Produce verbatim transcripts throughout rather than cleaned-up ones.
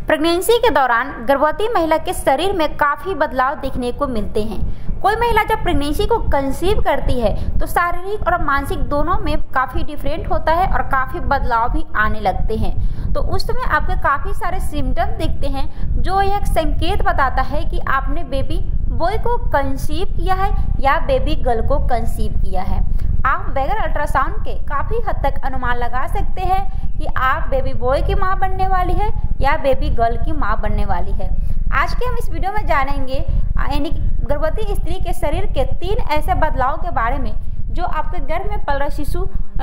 Pregnancy के दौरान गर्भवती महिला के शरीर में काफ़ी बदलाव देखने को मिलते हैं। कोई महिला जब प्रेगनेंसी को कंसीव करती है तो शारीरिक और मानसिक दोनों में काफ़ी डिफरेंट होता है और काफ़ी बदलाव भी आने लगते हैं। तो उस समय आपके काफ़ी सारे सिम्टम्स दिखते हैं जो एक संकेत बताता है कि आपने बेबी बॉय को कंसीव किया है या बेबी गर्ल को कंसीव किया है। आप बगैर अल्ट्रासाउंड के काफ़ी हद तक अनुमान लगा सकते हैं कि आप बेबी बॉय की मां बनने वाली है या बेबी गर्ल की मां बनने वाली है। आज के हम इस वीडियो में जानेंगे यानी गर्भवती स्त्री के शरीर के तीन ऐसे बदलाव के बारे में जो आपके गर्भ में पल रहा शिशु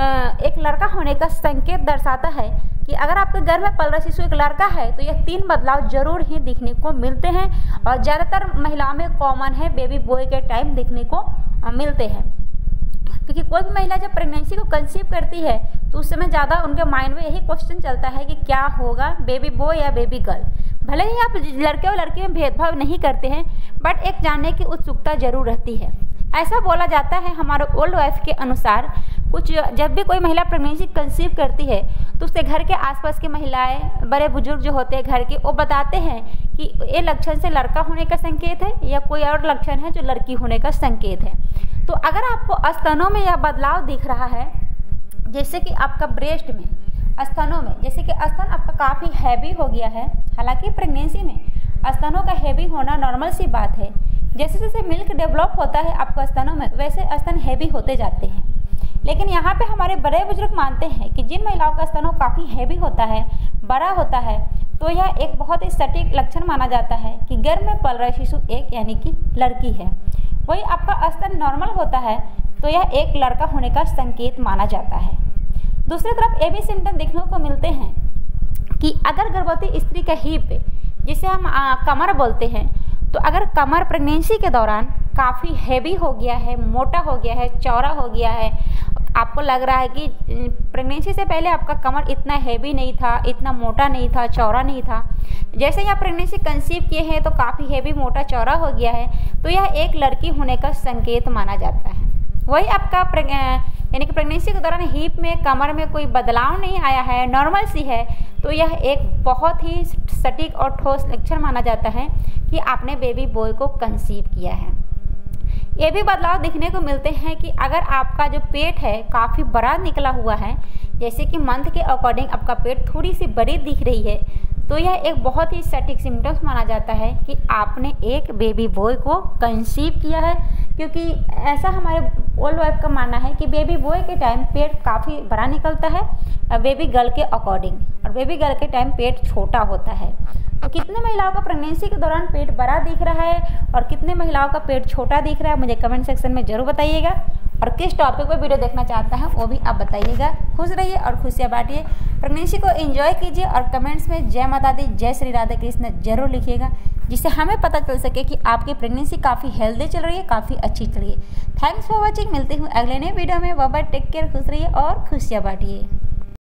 एक लड़का होने का संकेत दर्शाता है कि अगर आपके गर्भ में पल रहा शिशु एक लड़का है तो यह तीन बदलाव जरूर ही दिखने को मिलते हैं और ज़्यादातर महिलाओं में कॉमन है, बेबी बॉय के टाइम दिखने को मिलते हैं। क्योंकि कोई भी महिला जब प्रेगनेंसी को कंसीव करती है तो उस समय ज़्यादा उनके माइंड में यही क्वेश्चन चलता है कि क्या होगा, बेबी बॉय या बेबी गर्ल। भले ही आप लड़के और लड़की में भेदभाव नहीं करते हैं बट एक जानने की उत्सुकता जरूर रहती है। ऐसा बोला जाता है हमारे ओल्ड वाइफ के अनुसार, कुछ जब भी कोई महिला प्रेगनेंसी कंसीव करती है तो उसके घर के आसपास की महिलाएं, बड़े बुजुर्ग जो होते हैं घर के, वो बताते हैं कि ये लक्षण से लड़का होने का संकेत है या कोई और लक्षण है जो लड़की होने का संकेत है। तो अगर आपको स्तनों में यह बदलाव दिख रहा है, जैसे कि आपका ब्रेस्ट में, स्तनों में, जैसे कि स्तन आपका काफ़ी हैवी हो गया है। हालांकि प्रेगनेंसी में स्तनों का हैवी होना नॉर्मल सी बात है। जैसे जैसे मिल्क डेवलप होता है आपको स्तनों में, वैसे स्तन हैवी होते जाते हैं। लेकिन यहाँ पे हमारे बड़े बुजुर्ग मानते हैं कि जिन महिलाओं का स्तनों काफ़ी हैवी होता है, बड़ा होता है, तो यह एक बहुत ही सटीक लक्षण माना जाता है कि गर्भ में पल रहा शिशु एक यानी कि लड़की है। वही आपका स्तन नॉर्मल होता है तो यह एक लड़का होने का संकेत माना जाता है। दूसरी तरफ ये भी सिम्टम देखने को मिलते हैं कि अगर गर्भवती स्त्री का हिप, जिसे हम आ, कमर बोलते हैं, तो अगर कमर प्रेगनेंसी के दौरान काफ़ी हैवी हो गया है, मोटा हो गया है, चौड़ा हो गया है, आपको लग रहा है कि प्रेगनेंसी से पहले आपका कमर इतना हैवी नहीं था, इतना मोटा नहीं था, चौड़ा नहीं था, जैसे ही आप प्रेगनेंसी कंसीव किए हैं तो काफ़ी हैवी, मोटा, चौड़ा हो गया है, तो यह एक लड़की होने का संकेत माना जाता है। वही आपका यानी कि प्रेगनेंसी के दौरान हिप में, कमर में कोई बदलाव नहीं आया है, नॉर्मल सी है, तो यह एक बहुत ही सटीक और ठोस लक्षण माना जाता है कि आपने बेबी बॉय को कंसीव किया है। ये भी बदलाव दिखने को मिलते हैं कि अगर आपका जो पेट है काफ़ी बड़ा निकला हुआ है, जैसे कि मंथ के अकॉर्डिंग आपका पेट थोड़ी सी बड़ी दिख रही है, तो यह एक बहुत ही सटीक सिम्टम्स माना जाता है कि आपने एक बेबी बॉय को कंसीव किया है। क्योंकि ऐसा हमारे ओल्ड वाइफ का मानना है कि बेबी बॉय के टाइम पेट काफ़ी बड़ा निकलता है बेबी गर्ल के अकॉर्डिंग, और बेबी गर्ल के टाइम पेट छोटा होता है। तो कितने महिलाओं का प्रेगनेंसी के दौरान पेट बड़ा दिख रहा है और कितने महिलाओं का पेट छोटा दिख रहा है, मुझे कमेंट सेक्शन में ज़रूर बताइएगा। और किस टॉपिक पर वीडियो देखना चाहता है वो भी आप बताइएगा। खुश रहिए और खुशियाँ बांटिए, प्रेगनेंसी को एंजॉय कीजिए और कमेंट्स में जय माता दी, जय श्री राधे कृष्ण जरूर लिखिएगा, जिससे हमें पता चल सके कि आपकी प्रेगनेंसी काफ़ी हेल्दी चल रही है, काफ़ी अच्छी चल रही है। Thanks for watching. मिलते हूँ अगले नए वीडियो में। बाय बाय, टेक केयर, खुश रहिए और खुशियाँ बांटिए।